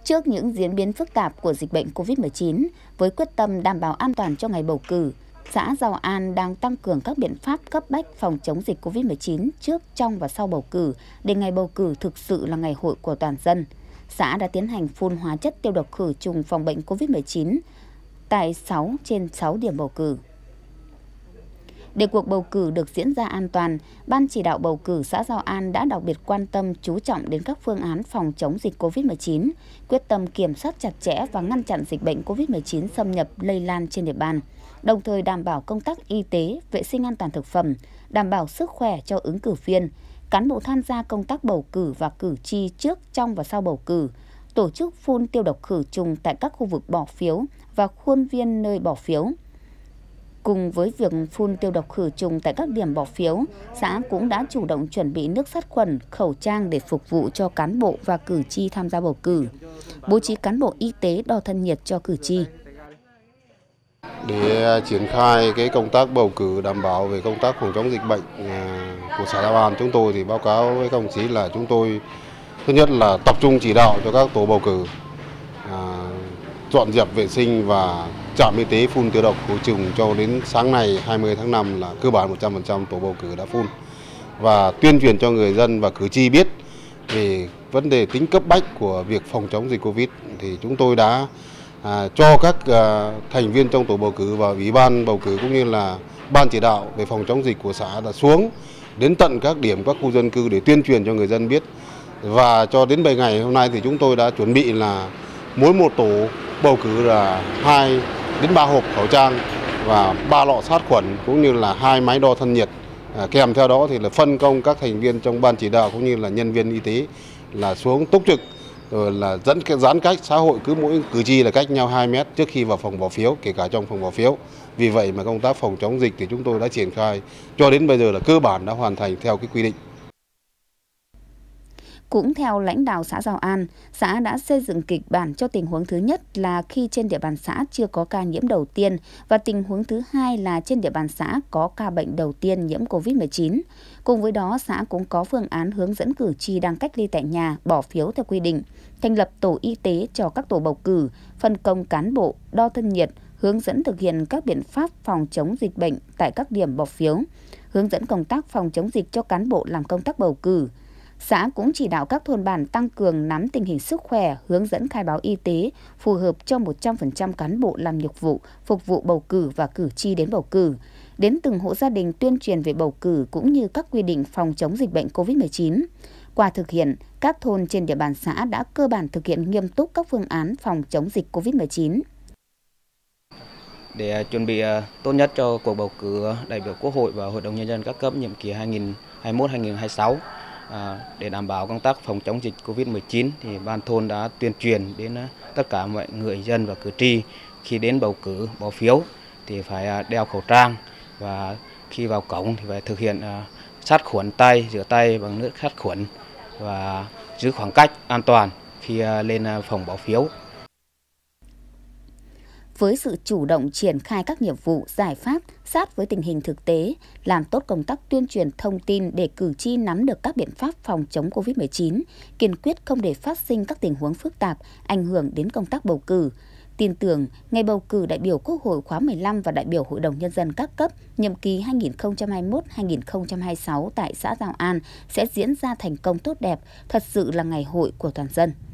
Trước những diễn biến phức tạp của dịch bệnh COVID-19, với quyết tâm đảm bảo an toàn cho ngày bầu cử, xã Giào An đang tăng cường các biện pháp cấp bách phòng chống dịch COVID-19 trước, trong và sau bầu cử để ngày bầu cử thực sự là ngày hội của toàn dân. Xã đã tiến hành phun hóa chất tiêu độc khử trùng phòng bệnh COVID-19 tại 6 trên 6 điểm bầu cử. Để cuộc bầu cử được diễn ra an toàn, Ban chỉ đạo bầu cử xã Giào An đã đặc biệt quan tâm chú trọng đến các phương án phòng chống dịch COVID-19, quyết tâm kiểm soát chặt chẽ và ngăn chặn dịch bệnh COVID-19 xâm nhập lây lan trên địa bàn, đồng thời đảm bảo công tác y tế, vệ sinh an toàn thực phẩm, đảm bảo sức khỏe cho ứng cử viên, cán bộ tham gia công tác bầu cử và cử tri trước, trong và sau bầu cử, tổ chức phun tiêu độc khử trùng tại các khu vực bỏ phiếu và khuôn viên nơi bỏ phiếu. Cùng với việc phun tiêu độc khử trùng tại các điểm bỏ phiếu, xã cũng đã chủ động chuẩn bị nước sát khuẩn, khẩu trang để phục vụ cho cán bộ và cử tri tham gia bầu cử, bố trí cán bộ y tế đo thân nhiệt cho cử tri. Để triển khai cái công tác bầu cử đảm bảo về công tác phòng chống dịch bệnh của xã Giào An, chúng tôi thì báo cáo với các đồng chí là chúng tôi thứ nhất là tập trung chỉ đạo cho các tổ bầu cử dọn dẹp vệ sinh và trạm y tế phun tiêu độc khử trùng cho đến sáng nay 20 tháng 5 là cơ bản 100% tổ bầu cử đã phun, và tuyên truyền cho người dân và cử tri biết về vấn đề tính cấp bách của việc phòng chống dịch Covid. Thì chúng tôi đã cho các thành viên trong tổ bầu cử và ủy ban bầu cử cũng như là ban chỉ đạo về phòng chống dịch của xã đã xuống đến tận các điểm, các khu dân cư để tuyên truyền cho người dân biết. Và cho đến 7 ngày hôm nay thì chúng tôi đã chuẩn bị là mỗi một tổ bầu cử là 2 đến 3 hộp khẩu trang và 3 lọ sát khuẩn cũng như là 2 máy đo thân nhiệt. Kèm theo đó thì là phân công các thành viên trong ban chỉ đạo cũng như là nhân viên y tế là xuống túc trực, rồi là giãn cách xã hội, cứ mỗi cử tri là cách nhau 2 mét trước khi vào phòng bỏ phiếu, kể cả trong phòng bỏ phiếu. Vì vậy mà công tác phòng chống dịch thì chúng tôi đã triển khai cho đến bây giờ là cơ bản đã hoàn thành theo cái quy định. Cũng theo lãnh đạo xã Giào An, xã đã xây dựng kịch bản cho tình huống thứ nhất là khi trên địa bàn xã chưa có ca nhiễm đầu tiên và tình huống thứ hai là trên địa bàn xã có ca bệnh đầu tiên nhiễm COVID-19. Cùng với đó, xã cũng có phương án hướng dẫn cử tri đang cách ly tại nhà bỏ phiếu theo quy định, thành lập tổ y tế cho các tổ bầu cử, phân công cán bộ đo thân nhiệt, hướng dẫn thực hiện các biện pháp phòng chống dịch bệnh tại các điểm bỏ phiếu, hướng dẫn công tác phòng chống dịch cho cán bộ làm công tác bầu cử. Xã cũng chỉ đạo các thôn bản tăng cường nắm tình hình sức khỏe, hướng dẫn khai báo y tế, phù hợp cho 100% cán bộ làm nhiệm vụ, phục vụ bầu cử và cử tri đến bầu cử. Đến từng hộ gia đình tuyên truyền về bầu cử cũng như các quy định phòng chống dịch bệnh COVID-19. Qua thực hiện, các thôn trên địa bàn xã đã cơ bản thực hiện nghiêm túc các phương án phòng chống dịch COVID-19. Để chuẩn bị tốt nhất cho cuộc bầu cử đại biểu Quốc hội và Hội đồng Nhân dân các cấp nhiệm kỳ 2021-2026, để đảm bảo công tác phòng chống dịch COVID-19 thì ban thôn đã tuyên truyền đến tất cả mọi người dân và cử tri khi đến bầu cử bỏ phiếu thì phải đeo khẩu trang, và khi vào cổng thì phải thực hiện sát khuẩn tay, rửa tay bằng nước sát khuẩn và giữ khoảng cách an toàn khi lên phòng bỏ phiếu. Với sự chủ động triển khai các nhiệm vụ, giải pháp sát với tình hình thực tế, làm tốt công tác tuyên truyền thông tin để cử tri nắm được các biện pháp phòng chống COVID-19, kiên quyết không để phát sinh các tình huống phức tạp, ảnh hưởng đến công tác bầu cử. Tin tưởng, ngày bầu cử đại biểu Quốc hội khóa 15 và đại biểu Hội đồng Nhân dân các cấp, nhiệm kỳ 2021-2026 tại xã Giào An sẽ diễn ra thành công tốt đẹp, thật sự là ngày hội của toàn dân.